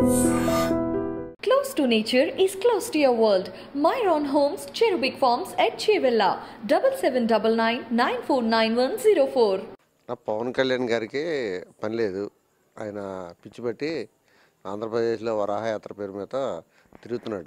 Close to nature is close to your world. Myron Homes, Cherubic Farms at Chevilla, 7799949104. నా పవన్ కళ్యాణ్ గారికి పని లేదు. ఆయన పిచ్చిపెట్టి ఆంధ్రప్రదేశ్లో వరాహయాత్ర పేరు మీద తిరుగుతున్నాడు.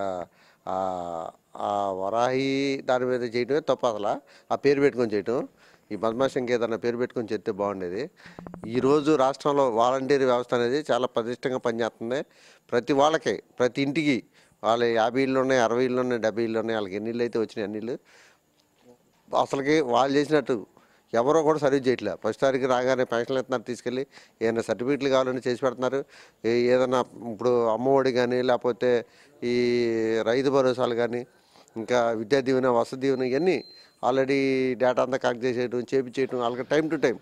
ఆ వరాహి దాని మీద చేయటమే తప్ప అసలు ఆ పేరు పెట్టుకొని చేయటం. ఈ బద్మాషంకి ఏదన్నా పేరు పెట్టుకొని చేస్తే బాగుండేది. ఈరోజు రాష్ట్రంలో వాలంటీర్ వ్యవస్థ అనేది చాలా పటిష్టంగా పనిచేస్తుంది. ప్రతి వాళ్ళకి ప్రతి ఇంటికి వాళ్ళ 50 ఇళ్ళు ఉన్నాయి, 60 ఇళ్ళు ఉన్నాయి, 70 ఇళ్ళు ఉన్నాయి. వాళ్ళకి ఎన్ని ఇళ్ళు అయితే వచ్చినాయి అన్ని ఇళ్ళు అసలుకి వాళ్ళు చేసినట్టు ఎవరో కూడా సర్వీస్ చేయట్లే. ఫస్ట్ తారీఖు రాగానే పెన్షన్లు ఇస్తున్నారు, తీసుకెళ్ళి ఏదైనా సర్టిఫికెట్లు కావాలని చేసి పెడుతున్నారు. ఏదైనా ఇప్పుడు అమ్మఒడి కానీ లేకపోతే ఈ రైతు భరోసాలు కానీ ఇంకా విద్యా దీవెన, వసతి దీవెన ఇవన్నీ ఆల్రెడీ డేటా అంతా కలెక్ట్ చేసేయటం, చేయించేయటం. వాళ్ళకి టైం టు టైం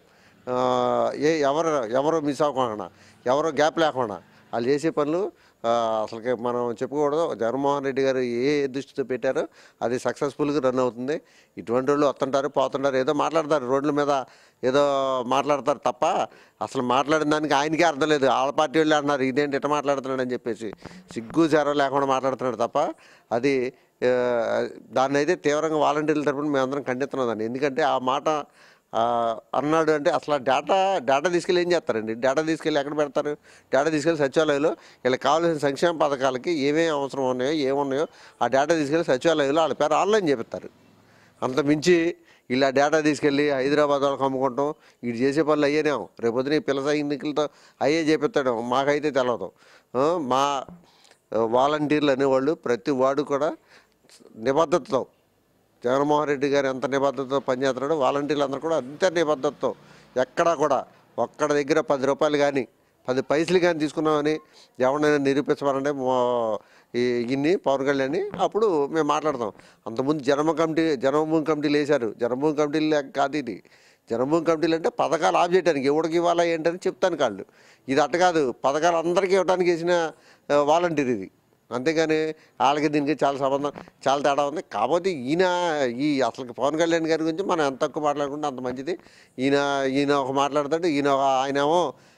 ఎవరు మిస్ అవ్వకుండా, ఎవరో గ్యాప్ లేకుండా వాళ్ళు చేసే పనులు అసలుకి మనం చెప్పుకోకూడదు. జగన్మోహన్ రెడ్డి గారు ఏ దృష్టితో పెట్టారో అది సక్సెస్ఫుల్గా రన్ అవుతుంది. ఇటువంటి వాళ్ళు వస్తుంటారు, పోతుంటారు, ఏదో మాట్లాడతారు, రోడ్ల మీద ఏదో మాట్లాడతారు తప్ప అసలు మాట్లాడిన దానికి ఆయనకే అర్థం లేదు. వాళ్ళ పార్టీ వాళ్ళు అన్నారు ఇదేంటి ఇట్లా మాట్లాడుతున్నాడు అని చెప్పేసి సిగ్గు చేరం లేకుండా మాట్లాడుతున్నాడు తప్ప అది దాన్ని అయితే తీవ్రంగా వాలంటీర్ల తరపున మేమందరం ఖండిస్తున్నాం. ఎందుకంటే ఆ మాట అన్నాడు అంటే అసలు డేటా తీసుకెళ్ళి ఏం చేస్తారండి? డేటా తీసుకెళ్ళి ఎక్కడ పెడతారు? డేటా తీసుకెళ్ళి సచివాలయంలో వీళ్ళకి కావాల్సిన సంక్షేమ పథకాలకి ఏమేమి అవసరం ఉన్నాయో ఏమున్నాయో ఆ డేటా తీసుకెళ్ళి సచివాలయంలో వాళ్ళ పేరు ఆన్లైన్ చేపిస్తారు. అంత మించి ఇలా డేటా తీసుకెళ్ళి హైదరాబాద్ వాళ్ళకి అమ్ముకుంటాం వీడు చేసే పనులు అయ్యేనేమో. రేపొద్దున పిల్లస ఎన్నికలతో అయ్యే చేపిస్తాడు, మాకైతే తెలియదు. మా వాలంటీర్లు అనేవాళ్ళు ప్రతి వాడు కూడా నిబద్ధతతో, జగన్మోహన్ రెడ్డి గారు ఎంత నిబద్ధతతో పనిచేస్తున్నాడో వాలంటీర్లు అందరూ కూడా అంతే నిబద్ధతతో ఎక్కడా కూడా ఒక్కడ దగ్గర 10 రూపాయలు కానీ 10 పైసలు కానీ తీసుకున్నామని ఎవరినైనా నిరూపించమనంటే ఇన్ని పవన్ కళ్యాణ్ అప్పుడు మేము మాట్లాడతాం. అంతకుముందు జన్మభూమి కమిటీలు వేశారు. జన్మభూమి కమిటీలు కాదు ఇది. జన్మభూమి కమిటీలు అంటే పథకాలు ఆఫ్ చేయడానికి ఎవరికి ఇవ్వాలా ఏంటని చెప్తాను కాళ్ళు. ఇది అట్ట కాదు, పథకాలు అందరికీ ఇవ్వడానికి వేసిన వాలంటీర్ ఇది. అంతేగాని వాళ్ళకి దీనికి చాలా తేడా ఉంది. కాకపోతే ఈ అసలు పవన్ కళ్యాణ్ గారి గురించి మనం ఎంత తక్కువ మాట్లాడుకుంటే అంత మంచిది. ఈయన ఒక మాట్లాడతాడు, ఆయనేమో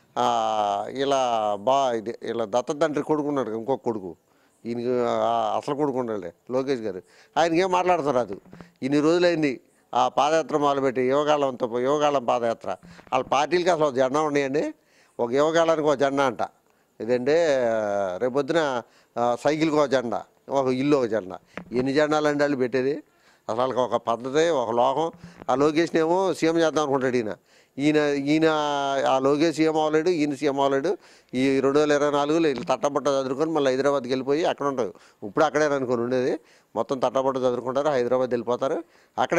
ఇలా ఇలా దత్త తండ్రి కొడుకున్నాడు, ఇంకొక కొడుకు, ఈయనకి అసలు కొడుకున్నాడే లోకేష్ గారు. ఆయనకేం మాట్లాడుతున్నారు అది. ఇన్ని రోజులైంది ఆ పాదయాత్ర మొదలుపెట్టి యువగాళం పాదయాత్ర. వాళ్ళ పార్టీలకి అసలు ఒక జెండా ఉన్నాయండి. ఒక యువగాళానికి ఒక జెండా అంట. ఇదంటే రేపొద్దున సైకిల్కి ఒక జెండా, ఒక ఇల్లు ఒక జెండా. ఎన్ని జెండాలు అంటే వాళ్ళు పెట్టేది? అసలు వాళ్ళకి ఒక పద్ధతి, ఒక లోకం. ఆ లోకేష్ని ఏమో సీఎం చేద్దాం అనుకుంటాడు ఈయన ఆ లోకేష్ సీఎం అవ్వలేడు, ఈయన సీఎం అవ్వలేడు. ఈ 2024లో వీళ్ళు తట్టబట్ట చదువుకొని మళ్ళీ హైదరాబాద్కి వెళ్ళిపోయి అక్కడ ఉంటారు. ఇప్పుడు అక్కడే అనుకుని ఉండేది. మొత్తం తట్టబట్ట చదువుకుంటారు, హైదరాబాద్ వెళ్ళిపోతారు. అక్కడే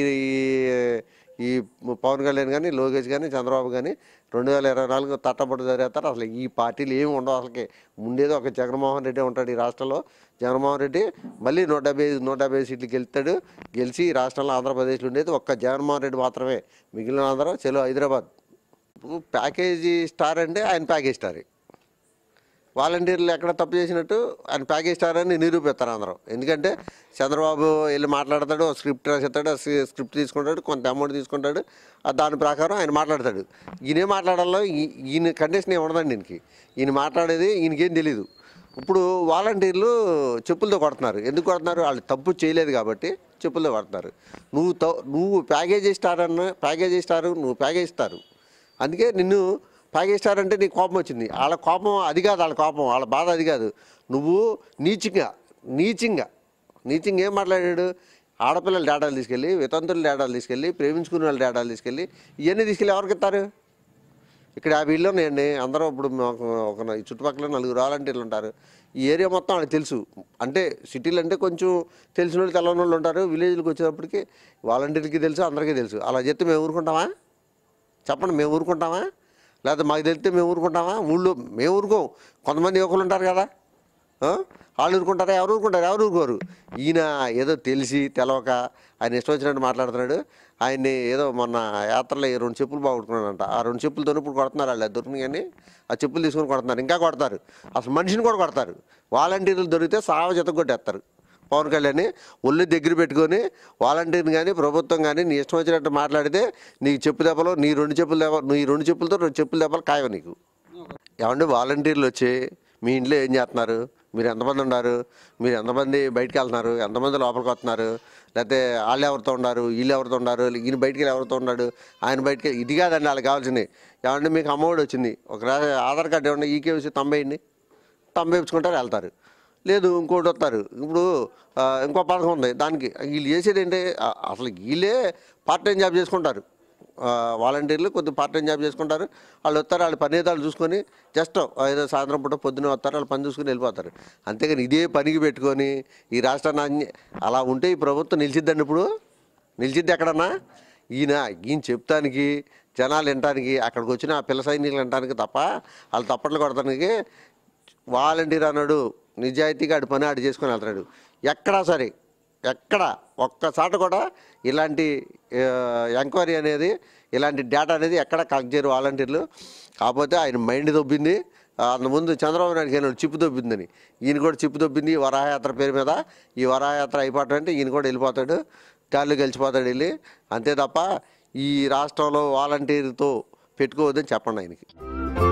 ఈ పవన్ కళ్యాణ్ కానీ, లోకేష్ కానీ, చంద్రబాబు కానీ 2024 తట్టబట్టు జరిగేస్తారు. అసలు ఈ పార్టీలు ఏమి ఉండవు. అసలుకి ఉండేది ఒక జగన్మోహన్ రెడ్డి ఉంటాడు ఈ రాష్ట్రంలో. జగన్మోహన్ రెడ్డి మళ్ళీ 150 సీట్లు గెలిచి ఈ రాష్ట్రంలో ఆంధ్రప్రదేశ్లో ఉండేది ఒక్క జగన్మోహన్ రెడ్డి మాత్రమే. మిగిలిన అందరూ చలో హైదరాబాద్. ప్యాకేజీ స్టార్ అంటే ఆయన ప్యాకేజ్ స్టార్. వాలంటీర్లు ఎక్కడ తప్పు చేసినట్టు ఆయన ప్యాకేజ్ స్టార్ అని నిరూపిస్తారు అందరూ. ఎందుకంటే చంద్రబాబు వెళ్ళి మాట్లాడతాడు, స్క్రిప్ట్ రాసేస్తాడు, స్క్రిప్ట్ తీసుకుంటాడు, కొంత అమౌంట్ తీసుకుంటాడు, దాని ప్రకారం ఆయన మాట్లాడతాడు. ఈయనే మాట్లాడాలో ఈయన కండిషన్ ఏమి ఉండదండి. ఈయన మాట్లాడేది ఈయనకేం తెలీదు. ఇప్పుడు వాలంటీర్లు చెప్పులతో కొడుతున్నారు. ఎందుకు కొడుతున్నారు? వాళ్ళు తప్పు చేయలేదు కాబట్టి చెప్పులతో కొడుతున్నారు. నువ్వు ప్యాకేజీ స్టార్ నువ్వు ప్యాకేజ్ స్టారు, అందుకే నిన్ను ప్యాకేజ్ స్టార్ అంటే నీకు కోపం వచ్చింది. వాళ్ళ కోపం అది కాదు, వాళ్ళ కోపం వాళ్ళ బాధ అది కాదు. నువ్వు నీచంగా ఏం మాట్లాడాడు? ఆడపిల్లల డేటాలు తీసుకెళ్ళి, వితంతుల డేటాలు తీసుకెళ్ళి, ప్రేమించుకునే వాళ్ళ డేటాలు తీసుకెళ్ళి ఇవన్నీ తీసుకెళ్ళి ఎవరికి ఇస్తారు? ఇక్కడ 50 ఇళ్ళు ఉన్నాయండి. అందరూ ఇప్పుడు మాకు ఒక చుట్టుపక్కల 4 వాలంటీర్లు ఉంటారు. ఈ ఏరియా మొత్తం వాళ్ళకి తెలుసు. అంటే సిటీలు అంటే కొంచెం తెలిసిన వాళ్ళు తెలవని వాళ్ళు ఉంటారు. విలేజ్కి వచ్చేటప్పటికి వాలంటీర్లకి తెలుసు, అందరికీ తెలుసు. అలా చెప్తే మేము ఊరుకుంటామా? చెప్పండి, మేము ఊరుకుంటామా? లేకపోతే మాకు తెలిస్తే మేము ఊరుకుంటామా? ఊళ్ళో మేము ఊరుకోం. కొంతమంది యువకులు ఉంటారు కదా, వాళ్ళు ఊరుకుంటారా? ఎవరు ఊరుకోరు. ఈయన ఏదో తెలిసి తెలవక ఆయన ఇష్టం వచ్చినట్టు మాట్లాడుతున్నాడు. ఆయన్ని ఏదో మొన్న యాత్రలో 2 చెప్పులు బాగుంటున్నాడంట. ఆ 2 చెప్పులతో ఇప్పుడు కొడుతున్నారు. వాళ్ళు దొరికినాయి కానీ ఆ చెప్పులు తీసుకొని కొడుతున్నారు. ఇంకా కొడతారు, అసలు మనిషిని కూడా కొడతారు. వాలంటీర్లు దొరికితే సావ చెత్తగొట్టేస్తారు. పవన్ కళ్యాణ్ ఒళ్ళు దగ్గర పెట్టుకొని వాలంటీర్ని కానీ ప్రభుత్వం కానీ నీ ఇష్టం వచ్చినట్టు మాట్లాడితే నీకు చెప్పు దెబ్బలు, నీ 2 చెప్పులతో 2 చెప్పులు దెబ్బలు ఖాయం నీకు. ఏమంటే వాలంటీర్లు వచ్చి మీ ఇంట్లో ఏం చేస్తున్నారు, మీరు ఎంతమంది ఉన్నారు, మీరు ఎంతమంది బయటికి వెళ్తున్నారు, ఎంతమంది లోపలికి వస్తున్నారు, లేకపోతే వాళ్ళు ఎవరితో ఉన్నారు, వీళ్ళు ఎవరితో ఉన్నారు, ఈయన బయటికి వెళ్ళి ఎవరితో ఉన్నాడు, ఆయన బయటికి ఇది కాదండి వాళ్ళకి కావాల్సింది. ఏమంటే మీకు అమ్మఒడి వచ్చింది, ఒక ఆధార్ కార్డు ఏమన్నా ఈకేవీసీ తొంభైండి, తొంభై ఇచ్చుకుంటారు వెళ్తారు. లేదు ఇంకోటి వస్తారు. ఇప్పుడు ఇంకో పథకం ఉంది, దానికి వీళ్ళు చేసేది ఏంటి, అసలు వీళ్ళే పార్ట్ టైం జాబ్ చేసుకుంటారు. వాలంటీర్లు కొద్దిగా పార్ట్ టైం జాబ్ చేసుకుంటారు. వాళ్ళు వస్తారు, వాళ్ళు పని ఏదో చూసుకొని జస్ట్ ఏదో సాయంత్రం పూట పొద్దున వస్తారు, వాళ్ళు పని చూసుకొని వెళ్ళిపోతారు. అంతేగాని ఇదే పనికి పెట్టుకొని ఈ రాష్ట్రాన్ని అలా ఉంటే ఈ ప్రభుత్వం నిలిచిద్దండి. ఇప్పుడు నిలిచిద్ది ఎక్కడన్నా? ఈయన చెప్తానికి, జనాలు వినటానికి, అక్కడికి వచ్చిన ఆ పిల్ల సైనికులు వినటానికి తప్ప వాళ్ళు తప్పట్లు కొడటానికి వాలంటీర్ అన్నాడు నిజాయితీగా ఆడి పని ఆడు చేసుకొని వెళ్తాడు. ఎక్కడా సరే ఎక్కడ ఒక్కసాట కూడా ఇలాంటి ఎంక్వైరీ అనేది, ఇలాంటి డేటా అనేది ఎక్కడ కలెక్ట్ చేయరు వాలంటీర్లు. కాకపోతే ఆయన మైండ్ దొబ్బింది. అంతకుముందు చంద్రబాబు నాయుడుకి వెళ్ళాడు చిప్పు దొబ్బిందని, ఈయన కూడా చిప్పు దొబ్బింది ఈ వరాహయాత్ర పేరు మీద. ఈ వరాహయాత్ర అయిపోతాడంటే ఈయన కూడా వెళ్ళిపోతాడు, గాల్లో గెలిచిపోతాడు వెళ్ళి. అంతే తప్ప ఈ రాష్ట్రంలో వాలంటీర్తో పెట్టుకోవద్దని చెప్పండి ఆయనకి.